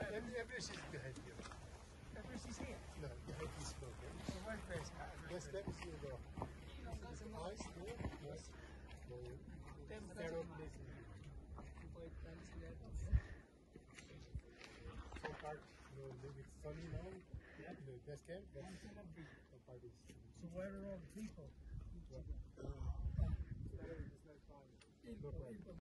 Everest is behind you. Everest is here. No, behind this smoke. So where's base camp? Yes, that is your door. It's an ice there. Yes. So, zero place in here. Some part, you know, a little bit sunny now. Yeah. The base camp. Some part is. So where are all the people? Well, it's no problem.